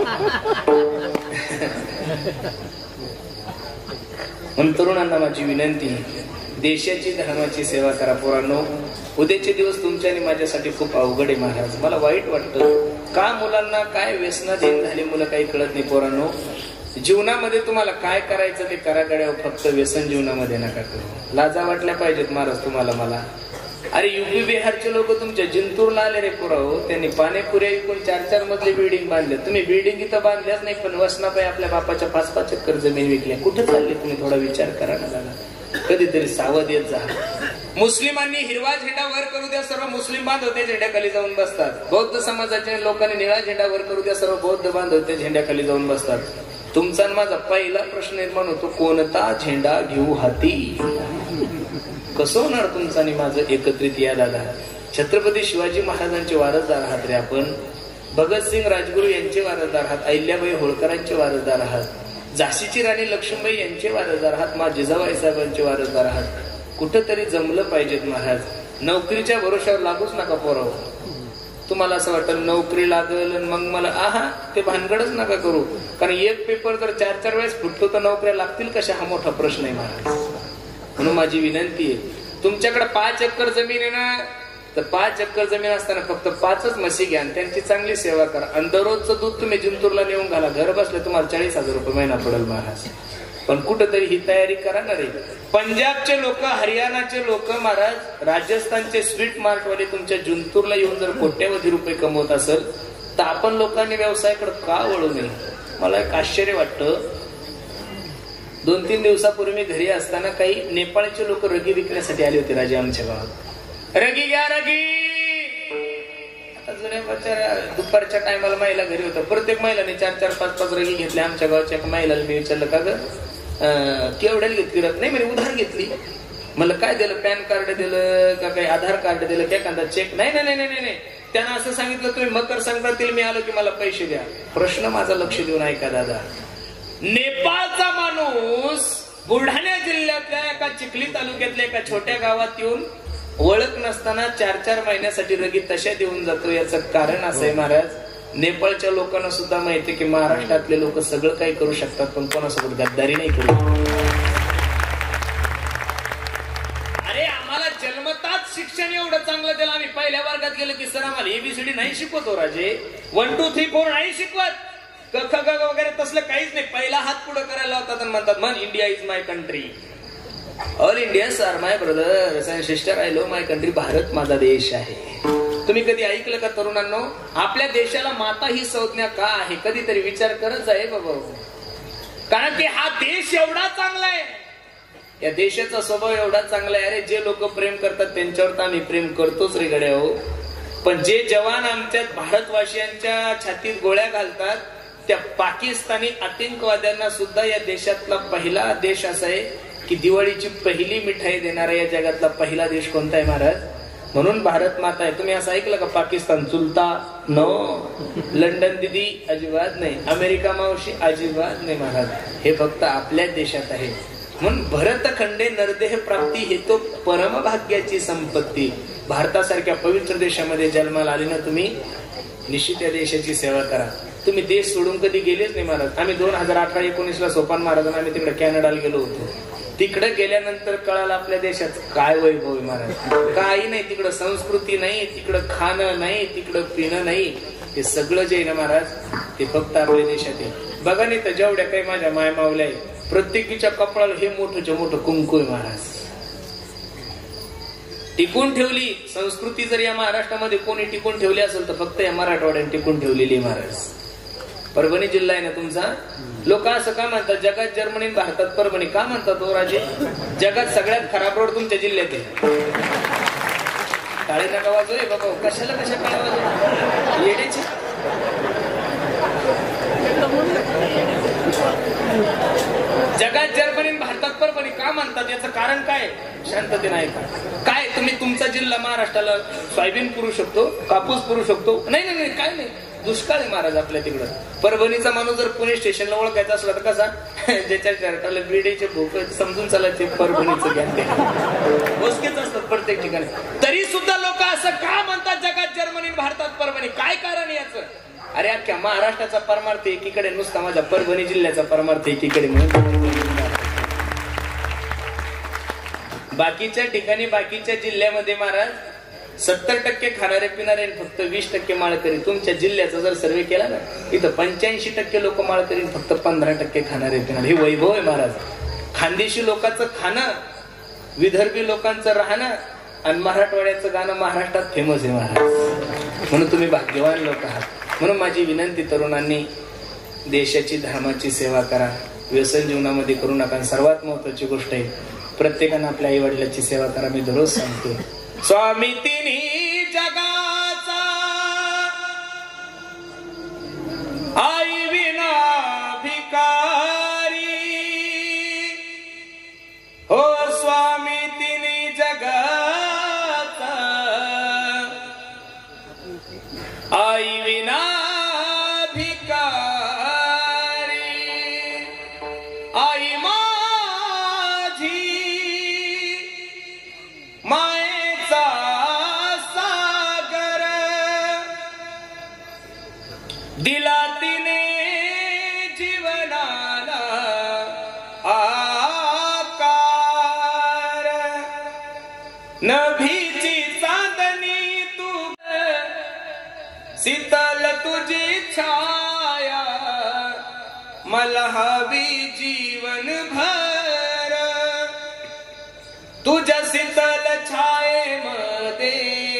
म्हणून तरुणांना माझी विनंती, देशाची धर्माची सेवा करा. पोरांनो, उद्याचे दिवस तुमच्या आणि माझ्यासाठी खूप अवघड आहे महाराज. मला वाईट वाटतं का मुलांना काय व्यसनाधीन झाली मुलं काही कळत नाही. पोरांनो, जीवनामध्ये तुम्हाला काय करायचं ते करा गड्यावर, फक्त व्यसन जीवनामध्ये नका करू. लाजा वाटल्या पाहिजेत महाराज तुम्हाला मला. अरे युपी बिहारचे लोक तुमच्या जिंतूरला आले रे पुराव, त्यांनी पाणीपुऱ्या विकून 4-4 मजली बिल्डिंग बांधल्या. तुम्ही बिल्डिंग इथं बांधल्याच नाही, पण वसनापायी आपल्या बापाच्या 5-5 एकर जमीन विकल्या. कुठे चालले तुम्ही? थोडा विचार करा ना. कधीतरी सावध येत जा. मुस्लिमांनी हिरवा झेंडा वर करू द्या, सर्व मुस्लिम बांधव झेंड्याखाली जाऊन बसतात. बौद्ध समाजाच्या लोकांनी निळा झेंडा वर करू द्या, सर्व बौद्ध बांधव झेंड्याखाली जाऊन बसतात. तुमचा माझा पहिला प्रश्न निर्माण होतो, कोणता झेंडा घेऊ हाती? कसं होणार तुमचं आणि माझं एकत्रित? या दादा, छत्रपती शिवाजी महाराजांचे वारसदार आहात रे आपण. भगतसिंग राजगुरू यांचे वारसदार आहात. अहिल्याबाई होळकरांचे वारसदार आहात. झाशीची राणी लक्ष्मीबाई यांचे वारसदार आहात. मा जिजाबाई साहेबांचे वारसदार आहात. कुठंतरी जमलं पाहिजेत महाराज. नोकरीच्या भरोशावर लागूच नका पोराव. तुम्हाला असं वाटतं नोकरी लागल मग मला आहा, ते भानगडच नका करू. कारण एक पेपर जर 4-4 वेळेस फुटतो तर नोकऱ्या लागतील कशा, हा मोठा प्रश्न आहे महाराज. म्हणून माझी विनंती आहे, तुमच्याकडे 5 एकर जमीन आहे ना, तर 5 एकर जमीन असताना फक्त 5च म्हशी घ्या आणि त्यांची चांगली सेवा करा. आणि दररोजचं दूध तुम्ही जिंतूरला नेऊन घाला. घर बसल्या तुम्हाला 40,000 रुपये महिना पडेल महाराज. पण कुठंतरी ही तयारी करा ना रे. पंजाबचे लोक, हरियाणाचे लोक महाराज, राजस्थानचे स्वीट मार्ट वाले तुमच्या जिंतूरला येऊन जर कोट्यवधी रुपये कमवत असेल तर आपण लोकांनी व्यवसायाकडे का वळू नये? मला एक आश्चर्य वाटतं. 2-3 दिवसापूर्वी मी घरी असताना काही नेपाळचे लोक रगी विकण्यासाठी आले होते राजे आमच्या गावात. रगी घ्या रगी. आता जुन्या दुपारच्या टायमाला महिला घरी होत्या. प्रत्येक महिलाने 4-4, 5-5 रगी घेतल्या. आमच्या गावाच्या एका महिलाला मी विचारलं, का ग केवढ्याला घेतली? नाही म्हणे उधार घेतली. मला काय दिलं, पॅन कार्ड दिलं का काही आधार कार्ड दिलं काय, एखादा चेक? नाही नाही नाही नाही नाही. त्यांना असं सांगितलं तुम्ही मकर संक्रांतीला मी आलो की मला पैसे द्या. प्रश्न माझा लक्ष देऊन ऐका दादा. नेपाळचा माणूस बुलढाणा जिल्ह्यातल्या एका चिखली तालुक्यातल्या एका छोट्या गावात येऊन ओळख नसताना 4-4 महिन्यासाठी रगी तशा देऊन जातो. याचं कारण असं आहे महाराज, नेपाळच्या लोकांना सुद्धा माहिती की महाराष्ट्रातले लोक सगळं काही करू शकतात पण कोणासोबत गद्दारी नाही करू. अरे आम्हाला जन्मताच शिक्षण एवढं चांगलं दिलं, आम्ही पहिल्या वर्गात गेलो की सर आम्हाला एबीसीडी नाही शिकवतो राजे, 1 2 3 4 नाही शिकवत, क ख ग वगैरे तसलं काहीच नाही. पहिला हात पुढे करायला होतात आणि म्हणतात मन India is my country, all Indians are my brothers and sister, I love my country. Bharat माझा देश आहे. तुम्ही कधी ऐकलं का तरुणांनो, आपल्या देशाला माता ही संज्ञा का आहे? कधीतरी विचार करत आहे बाबा. कारण की हा देश एवढा चांगला आहे, या देशाचा स्वभाव एवढा चांगला आहे. अरे जे लोक प्रेम करतात त्यांच्यावर तर आम्ही प्रेम करतोच रे गड्या हो, पण जे जवान आमच्या भारतवासियांच्या छातीत गोळ्या घालतात त्या पाकिस्तानी आतंकवाद्यांना सुद्धा या देशातला पहिला देश असा आहे की दिवाळीची पहिली मिठाई देणारा या जगातला पहिला देश कोणता आहे महाराज? म्हणून भारत माता आहे. तुम्ही असं ऐकलं का पाकिस्तान चुलता? नो. लंडन दिदी? अजिबात नाही. अमेरिका मावशी? अजिबात नाही महाराज. हे फक्त आपल्या देशात आहे. म्हणून भरतखंडे नरदेह प्राप्ती हे तो परमभाग्याची संपत्ती. भारतासारख्या पवित्र देशामध्ये जन्माला आले ना तुम्ही, निश्चित या देशाची सेवा करा. तुम्ही देश सोडून कधी गेलेच नाही महाराज. आम्ही 2018-19 ला सोपान महाराज आम्ही तिकडे कॅनडाला गेलो होतो. तिकडे गेल्यानंतर कळालं आपल्या देशात काय वैभव आहे महाराज. काही नाही तिकडं, संस्कृती नाही, तिकडं खाणं नाही, तिकडं पिणं नाही. हे सगळं जे आहे ना महाराज ते फक्त आपल्या देशात आहे. बघा नाही तर जेवढ्या काही माझ्या माय मावल्या आहे प्रत्येकीच्या कपाळाला हे मोठं मोठं कुंकू आहे महाराज. टिकून ठेवली संस्कृती जर या महाराष्ट्रामध्ये कोणी टिकून ठेवली असेल तर फक्त या मराठवाड्याने टिकून ठेवलेली आहे महाराज. परभणी जिल्हा आहे ना तुमचा. लोक असं का म्हणतात जगात जर्मनी भारतात परभणी का म्हणतात हो राजे? जगात सगळ्यात खराब रोड तुमच्या जिल्ह्यात आहे. टाळे नका वाजवय बाबा, कशाला कशा टाळे वाजव येण्याची. जगात जर्मनी भारतात परभणी का म्हणतात याचं कारण काय? शांतते नाही का काय? तुम्ही तुमचा जिल्हा महाराष्ट्राला सोयाबीन पुरू शकतो, कापूस पुरू शकतो? नाही नाही नाही, काय नाही. दुष्काळ आहे महाराज आपल्या तिकडं. परभणीचा माणूस जर पुणे स्टेशनला ओळखायचा असला तर कसा? ज्याच्या शर्टाला बिडीचे भोक समजून चालायचे परभणीचं ज्ञान ते मोजकेच असतात प्रत्येक ठिकाणी. तरी सुद्धा लोक असं का म्हणतात जगात जर्मनी भारतात परभणी? काय कारण याचं? अरे अख्ख्या महाराष्ट्राचा परमार्थ एकीकडे, नुसता माझ्या परभणी जिल्ह्याचा परमार्थ एकीकडे. म्हणून बाकीच्या ठिकाणी बाकीच्या जिल्ह्यामध्ये महाराज 70% खाणारे पिणारे फक्त 20% माळकरी. तुमच्या जिल्ह्याचा जर सर्वे केला ना इथं 85% लोक माळकरी, फक्त 15% खाणारे पिणारे. हे वैभव आहे महाराज. खानदेशी लोकांचं खाणं, विदर्भी लोकांचं राहणं आणि मराठवाड्याचं गाणं महाराष्ट्रात फेमस आहे महाराज. म्हणून तुम्ही भाग्यवान लोक आहात. म्हणून माझी विनंती तरुणांनी देशाची धर्माची सेवा करा, व्यसन जीवनामध्ये करू नका. सर्वात महत्वाची गोष्ट आहे प्रत्येकानं आपल्या आई वडिलांची सेवा करा. मी दररोज सांगतो स्वामी तिन्ही जगाचा आई विना भिकारी हो, स्वामी तिन्ही जगाचा आई विना भिकारी. आई माझी मायेचा सागर दिला तिने जीवनाला आकार. नभीची चांदणी तू, शीतल तुझी छाया, मला हवी जीवन भर. तुझ्या शीतल छायेमध्ये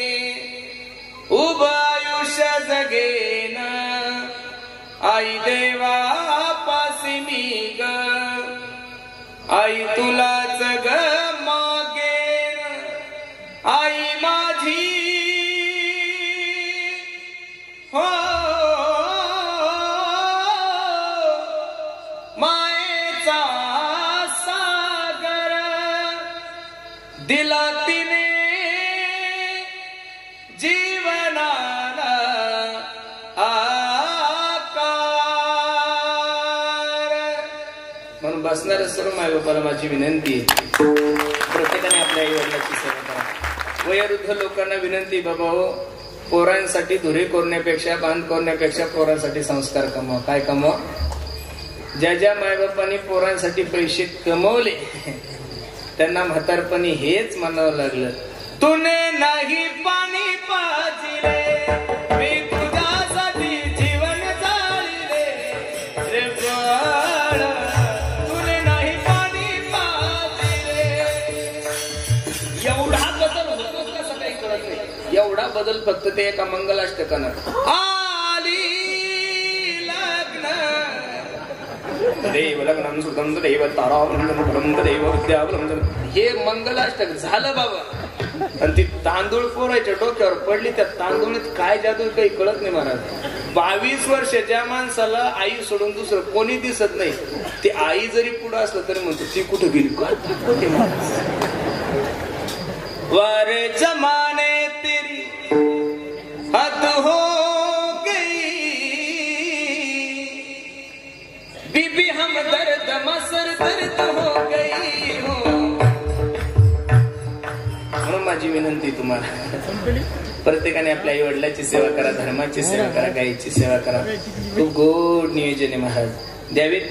उभं आयुष्य जगेन. आई देवा पासी मी ग, आई तुलाच ग मागेन. आई माझी हो मायेचा सागर दिला तिने जीवनाला आकार. म्हणून बसणाऱ्या सर्व माय बापाला माझी विनंती आहे, प्रत्येकाने आपल्या आई वडिलांची सेवा करा. वयोवृद्ध लोकांना विनंती, बाबा हो, पोरांसाठी धुरे कोरण्यापेक्षा, बांध कोरण्यापेक्षा पोरांसाठी संस्कार कमवा. काय कमवा? ज्या ज्या मायबापांनी पोरांसाठी पैसे कमवले त्यांना म्हातारपणी हेच म्हणावं लागलं, तुने नाही पाणी पाजिले, मी तुझ्यासाठी जीवन जाळले रे बाळ, तुने नाही पाणी पाजिले. एवढा बदल होतोच कसा काही कळत नाही. एवढा बदल फक्त ते एका मंगलाष्टकानं आली लग्न देव लग्नम सुतम देव तारावलंबम देव विद्यावलंबम, हे मंगलाष्टक झालं बाबा. आणि ती तांदूळ पोरायच्या डोक्यावर पडली, त्या तांदूळीत काय जादू काही कळत नाही महाराज. 22 वर्ष ज्या माणसाला आई सोडून दुसरं कोणी दिसत नाही, ती आई जरी पुढे असलं तरी म्हणतो ती कुठे गेली काय. वारे जमाने तेरी हद हो गई, बीबी हम दर्द मसर दर्द हो गई हो. म्हणून माझी विनंती तुम्हाला, प्रत्येकाने आपल्या आई वडिलांची सेवा करा, धर्माची सेवा करा, गायीची सेवा करा. खूप गोड नियोजन आहे महाराज. द्यावीत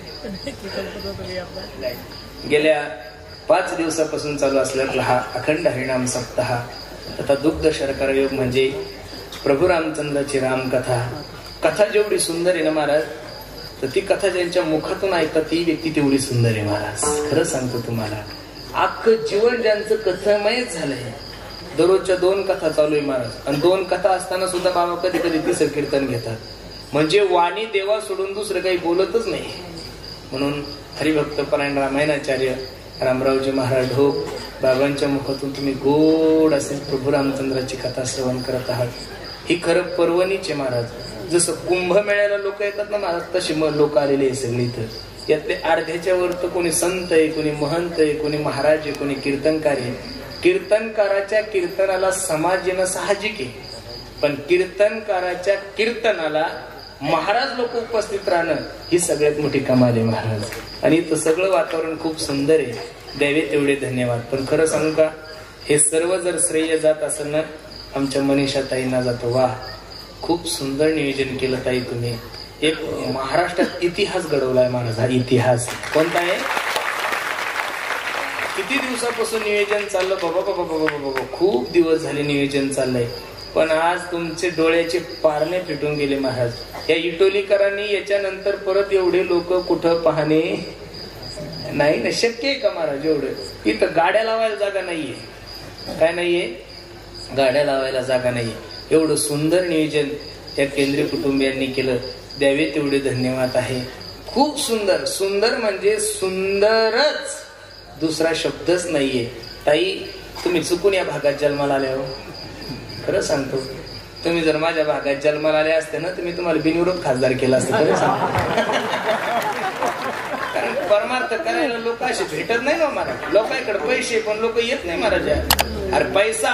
गेल्या 5 दिवसापासून चालू असलेला हा अखंड हरिनाम सप्ताह तथा दुग्ध शर्करा योग म्हणजे प्रभू रामचंद्राची रामकथा. कथा जेवढी सुंदर आहे ना महाराज, तर ती कथा ज्यांच्या मुखातून ऐकतात ती व्यक्ती तेवढी सुंदर आहे महाराज. खरं सांगतो तुम्हाला, अख्खं जीवन ज्यांचं कथामयच झालंय. दररोजच्या 2 कथा चालू आहे महाराज, आणि 2 कथा असताना सुद्धा बाबा कधी कधी तिसरं कीर्तन घेतात. म्हणजे वाणी देवा सोडून दुसरं काही बोलतच नाही. म्हणून हरिभक्त परायण रामायणाचार्य रामरावजी महाराज ढोक बाबांच्या मुखातून तुम्ही गोड असेल प्रभू रामचंद्राची कथा श्रवण करत आहात. ही खरं पर्वणीच आहे महाराज. जसं कुंभमेळ्याला लोक येतात ना महाराज, तशी लोक आलेले आहे सगळी. इथं यातले अर्ध्याच्या वर तर कोणी संत आहे, कोणी महंत आहे, कोणी महाराज आहे, कोणी कीर्तनकार आहे. कीर्तनकाराच्या कीर्तनाला समाज येणं साहजिक आहे, पण कीर्तनकाराच्या कीर्तनाला महाराज लोक उपस्थित राहणं ही सगळ्यात मोठी कमाल आहे महाराज. आणि इथं सगळं वातावरण खूप सुंदर आहे. द्यावे तेवढे धन्यवाद. पण खरं सांगू का, हे सर्व जर श्रेय जात असेल ना आमच्या मनीषा ताईंना जातो. वा, खूप सुंदर नियोजन केलं ताई तुम्ही. एक महाराष्ट्रात इतिहास घडवलाय महाराज. हा इतिहास कोणता आहे? किती दिवसापासून नियोजन चाललं बाबा बाबा बाबा बाबा, खूप दिवस झाले नियोजन चाललंय. पण आज तुमचे डोळ्याचे पारणे फिटून गेले महाराज. या इटोलीकरांनी याच्यानंतर परत एवढे लोक कुठं पाहणे नाही ना, शक्य आहे का महाराज एवढं? इथं गाड्या लावायला जागा नाहीये. काय नाहीये? गाड्या लावायला जागा नाहीये. एवढं सुंदर नियोजन त्या केंद्रीय कुटुंबियांनी केलं. द्यावे तेवढे धन्यवाद आहे. खूप सुंदर. सुंदर म्हणजे सुंदरच, दुसरा शब्दच नाहीये. ताई, तुम्ही चुकून या भागात जन्माला आले हो. खरं सांगतो, तुम्ही जर माझ्या भागात जन्माला आले असते ना, तर मी तुम्हाला बिनविरोध खासदार केला असतं. खरं सांगतो, कारण परमार्थ करायला लोक असे भेटत नाही ना महाराज. लोकांकडे पैसे पण लोक येत नाही महाराज. अरे पैसा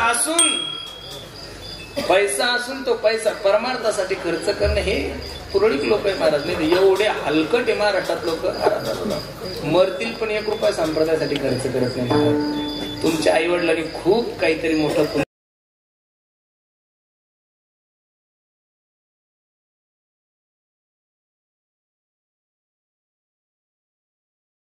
असून तो पैसा परमार्थासाठी खर्च करणं हे पुरळीक लोक आहे महाराज. नाही एवढे हलकट आहे महाराष्ट्रात लोक, मरतील पण 1 रुपया संप्रदायासाठी खर्च करत नाही महाराज. तुमच्या आई वडिलांनी खूप काहीतरी मोठं